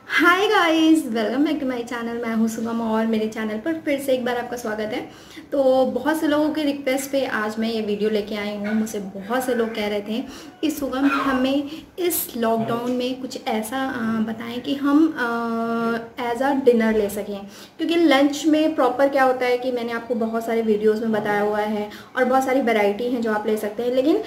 Hi guys, welcome back to my channel. मैं हूं सुगम और मेरे चैनल पर फिर से एक बार आपका स्वागत है। तो बहुत से लोगों के रिक्वेस्ट पे आज मैं ये वीडियो लेके आई हूँ। मुझसे बहुत से लोग कह रहे थे कि सुगम हमें इस लॉकडाउन में कुछ ऐसा बताएं कि हम एज अ डिनर ले सकें, क्योंकि लंच में प्रॉपर क्या होता है कि मैंने आपको बहुत सारे वीडियोज़ में बताया हुआ है और बहुत सारी वैरायटी हैं जो आप ले सकते हैं, लेकिन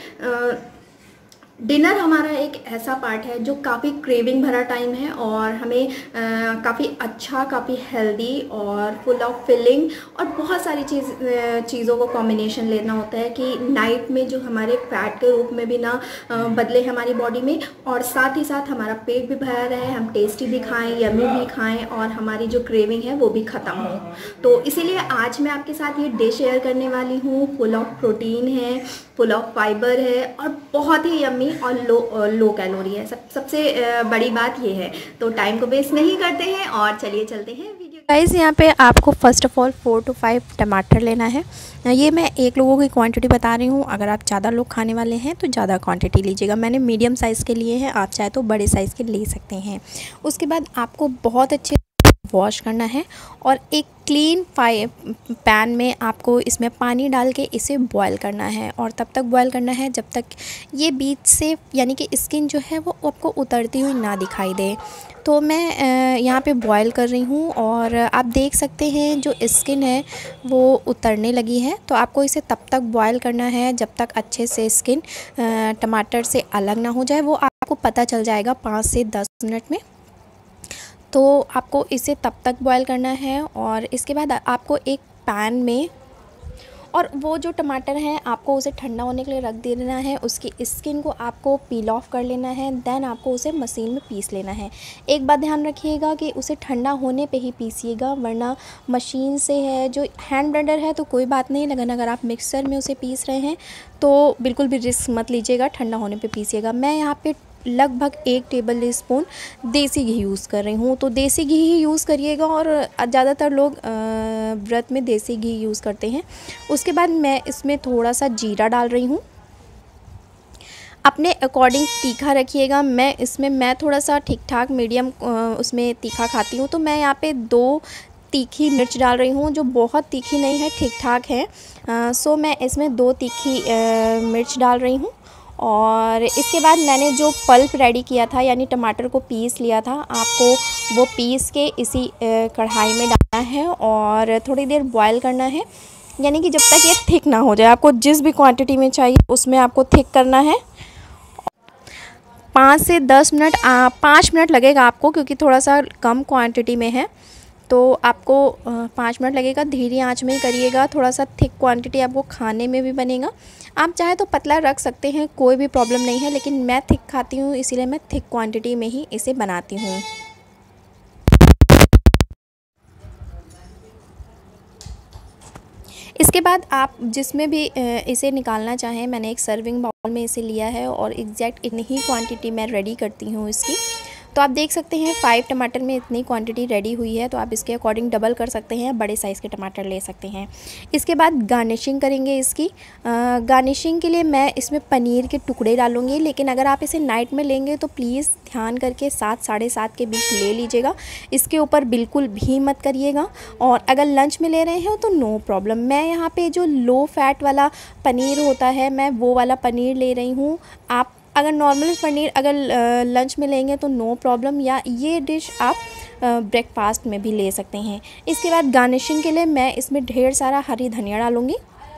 डिनर हमारा एक ऐसा पार्ट है जो काफ़ी क्रेविंग भरा टाइम है और हमें काफ़ी अच्छा, काफ़ी हेल्दी और फुल ऑफ फिलिंग और बहुत सारी चीज़ों को कॉम्बिनेशन लेना होता है कि नाइट में जो हमारे फैट के रूप में भी ना बदले हमारी बॉडी में, और साथ ही साथ हमारा पेट भी भरा रहे, हम टेस्टी भी खाएं, यमी भी खाएं और हमारी जो क्रेविंग है वो भी ख़त्म हो। तो इसीलिए आज मैं आपके साथ ये डिश शेयर करने वाली हूँ। फुल ऑफ प्रोटीन है, फुल ऑफ फाइबर है और बहुत ही यम्मी और लो कैलोरी है। सबसे बड़ी बात ये है। तो टाइम को वेस्ट नहीं करते हैं और चलिए चलते हैं वीडियो। गाइस, यहाँ पे आपको फ़र्स्ट ऑफ़ ऑल 4 to 5 टमाटर लेना है। ये मैं एक लोगों की क्वांटिटी बता रही हूँ। अगर आप ज़्यादा लोग खाने वाले हैं तो ज़्यादा क्वांटिटी लीजिएगा। मैंने मीडियम साइज़ के लिए हैं, आप चाहे तो बड़े साइज़ के ले सकते हैं। उसके बाद आपको बहुत अच्छे वॉश करना है और एक क्लीन पैन में आपको इसमें पानी डाल के इसे बॉईल करना है और तब तक बॉईल करना है जब तक ये बीच से यानी कि स्किन जो है वो आपको उतरती हुई ना दिखाई दे। तो मैं यहाँ पे बॉईल कर रही हूँ और आप देख सकते हैं जो स्किन है वो उतरने लगी है। तो आपको इसे तब तक बॉईल करना है जब तक अच्छे से स्किन टमाटर से अलग ना हो जाए। वो आपको पता चल जाएगा 5 से 10 मिनट में। तो आपको इसे तब तक बॉईल करना है और इसके बाद आपको एक पैन में, और वो जो टमाटर हैं आपको उसे ठंडा होने के लिए रख देना है। उसकी स्किन को आपको पील ऑफ कर लेना है, देन आपको उसे मशीन में पीस लेना है। एक बात ध्यान रखिएगा कि उसे ठंडा होने पे ही पीसिएगा, वरना मशीन से है जो हैंड ब्लेंडर है तो कोई बात नहीं, लेकिन अगर आप मिक्सर में उसे पीस रहे हैं तो बिल्कुल भी रिस्क मत लीजिएगा, ठंडा होने पे पीसिएगा। मैं यहाँ पे लगभग 1 टेबल स्पून देसी घी यूज़ कर रही हूँ। तो देसी घी ही यूज़ करिएगा और ज़्यादातर लोग व्रत में देसी घी यूज़ करते हैं। उसके बाद मैं इसमें थोड़ा सा जीरा डाल रही हूँ। अपने अकॉर्डिंग तीखा रखिएगा। मैं थोड़ा सा ठीक ठाक मीडियम उसमें तीखा खाती हूँ, तो मैं यहाँ पे 2 तीखी मिर्च डाल रही हूँ, जो बहुत तीखी नहीं है, ठीक ठाक है। सो मैं इसमें 2 तीखी मिर्च डाल रही हूँ। और इसके बाद मैंने जो पल्प रेडी किया था यानी टमाटर को पीस लिया था, आपको वो पीस के इसी कढ़ाई में डालना है और थोड़ी देर बॉईल करना है, यानी कि जब तक ये थिक ना हो जाए। आपको जिस भी क्वांटिटी में चाहिए उसमें आपको थिक करना है। 5 से 10 मिनट 5 मिनट लगेगा आपको, क्योंकि थोड़ा सा कम क्वांटिटी में है तो आपको 5 मिनट लगेगा। धीरे आंच में ही करिएगा, थोड़ा सा थिक क्वांटिटी आपको खाने में भी बनेगा। आप चाहे तो पतला रख सकते हैं, कोई भी प्रॉब्लम नहीं है, लेकिन मैं थिक खाती हूँ इसीलिए मैं थिक क्वांटिटी में ही इसे बनाती हूँ। इसके बाद आप जिसमें भी इसे निकालना चाहें, मैंने एक सर्विंग बाउल में इसे लिया है और एग्जैक्ट इतनी ही क्वांटिटी मैं रेडी करती हूँ इसकी। तो आप देख सकते हैं 5 टमाटर में इतनी क्वांटिटी रेडी हुई है, तो आप इसके अकॉर्डिंग डबल कर सकते हैं, बड़े साइज़ के टमाटर ले सकते हैं। इसके बाद गार्निशिंग करेंगे इसकी। गार्निशिंग के लिए मैं इसमें पनीर के टुकड़े डालूँगी, लेकिन अगर आप इसे नाइट में लेंगे तो प्लीज़ ध्यान करके 7 साढ़े 7 के बीच ले लीजिएगा। इसके ऊपर बिल्कुल भी मत करिएगा। और अगर लंच में ले रहे हैं तो नो प्रॉब्लम। मैं यहाँ पे जो लो फैट वाला पनीर होता है मैं वो वाला पनीर ले रही हूँ। आप अगर नॉर्मल पनीर अगर लंच में लेंगे तो नो प्रॉब्लम, या ये डिश आप ब्रेकफास्ट में भी ले सकते हैं। इसके बाद गार्निशिंग के लिए मैं इसमें ढेर सारा हरी धनिया डालूँगी,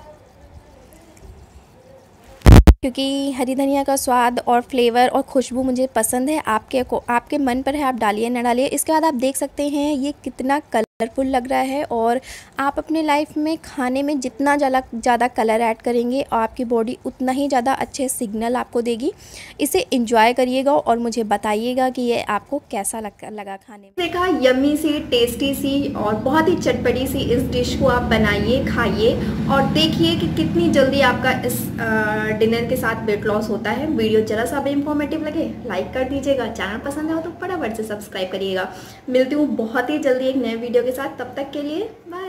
क्योंकि हरी धनिया का स्वाद और फ्लेवर और खुशबू मुझे पसंद है। आपके मन पर है, आप डालिए ना डालिए। इसके बाद आप देख सकते हैं ये कितना कलरफुल लग रहा है, और आप अपने लाइफ में खाने में जितना ज़्यादा कलर ऐड करेंगे आपकी बॉडी उतना ही ज़्यादा अच्छे सिग्नल आपको देगी। इसे एंजॉय करिएगा और मुझे बताइएगा कि ये आपको कैसा लगा खाने में। देखा, यम्मी सी, टेस्टी सी और बहुत ही चटपटी सी इस डिश को आप बनाइए, खाइए और देखिए कि कितनी जल्दी आपका इस डिनर के साथ वेट लॉस होता है। वीडियो जरा सा भी इंफॉर्मेटिव लगे लाइक कर दीजिएगा, चैनल पसंद है तो फटाफट से सब्सक्राइब करिएगा। मिलती हूँ बहुत ही जल्दी एक नए वीडियो के साथ, तब तक के लिए बाय।